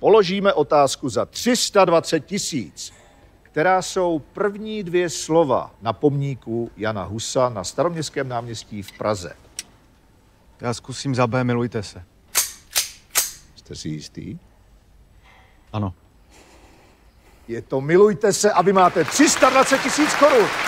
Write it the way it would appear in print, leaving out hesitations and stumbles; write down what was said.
položíme otázku za 320 000, která jsou první dvě slova na pomníku Jana Husa na Staroměstském náměstí v Praze. Já zkusím za B, milujte se. Jste si jistý? Ano. Je to milujte se a vy máte 320 000 korun.